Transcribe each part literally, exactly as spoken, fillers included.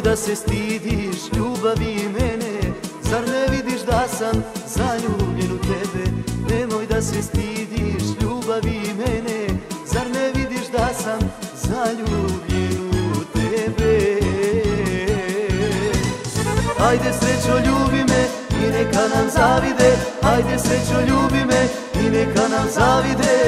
da se stidiš ljubavi mene, zar ne vidiš da sam zaljubljen u tebe? Nemoj da se stidiš ljubavi mene, zar ne vidiš da sam zaljubljen u tebe? Ajde srećo ljubi me i neka nam zavide, ajde srećo ljubi me i neka nam zavide.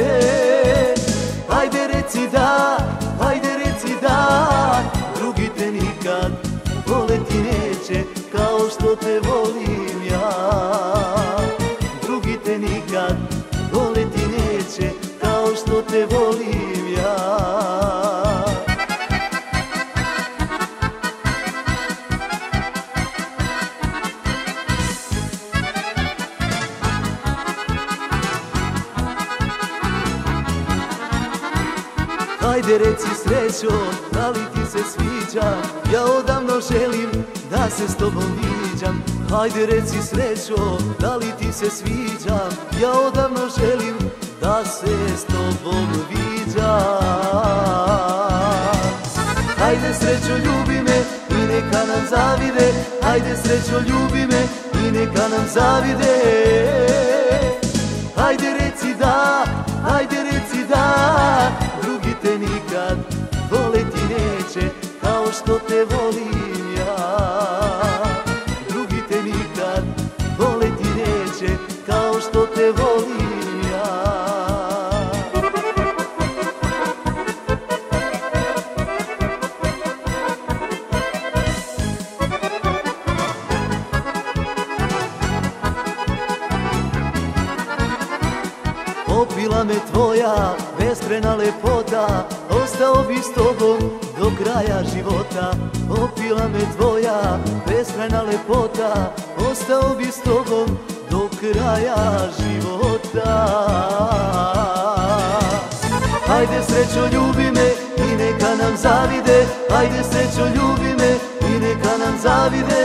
Ajde reci da, ajde reci da, drugi te nikad voleti neće kao što te volim ja. Drugi te nikad voleti neće kao što te volim ja. Ajde reci srećo, da li ti se sviđam, ja odavno želim da se s tobom viđam. Ajde reci srećo, da li ti se sviđam, ja odavno želim da se s tobom viđam. Ajde srećo ljubi me i neka nam zavide, ajde srećo ljubi me i neka nam zavide. Ajde reci da, ajde reci da, drugi te nikad voleti neće kao što te volim ja. Drugi te nikad voleti neće kao što te volim ja. Opila me tvoja beskrajna lepota, ostao bi s tobom do kraja života. Opila me tvoja beskrajna lepota, ostao bi s tobom do kraja života. Ajde srećo ljubi me i neka nam zavide, ajde srećo ljubi me i neka nam zavide.